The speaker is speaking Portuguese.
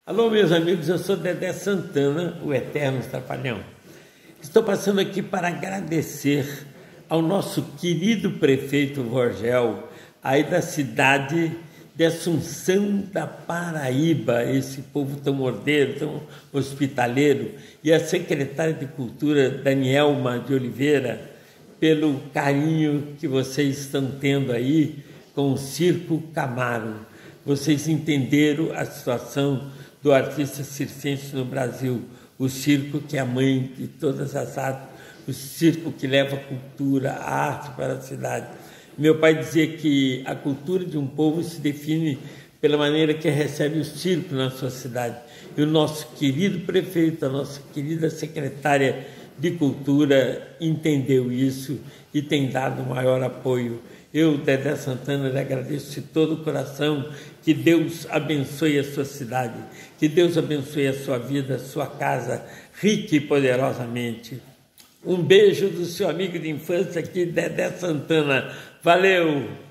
Alô, meus amigos, eu sou Dedé Santana, o Eterno Trapalhão. Estou passando aqui para agradecer ao nosso querido prefeito Vorgel, aí da cidade de Assunção da Paraíba, esse povo tão ordeiro, tão hospitaleiro, e a secretária de Cultura, Danielma de Oliveira, pelo carinho que vocês estão tendo aí com o Circo Camaro. Vocês entenderam a situação do artista circense no Brasil, o circo que é a mãe de todas as artes, o circo que leva a cultura, a arte para a cidade. Meu pai dizia que a cultura de um povo se define pela maneira que recebe o circo na sua cidade. E o nosso querido prefeito, a nossa querida secretária de Cultura entendeu isso e tem dado maior apoio. Eu, Dedé Santana, lhe agradeço de todo o coração. Que Deus abençoe a sua cidade, que Deus abençoe a sua vida, a sua casa, rica e poderosamente. Um beijo do seu amigo de infância aqui, Dedé Santana. Valeu!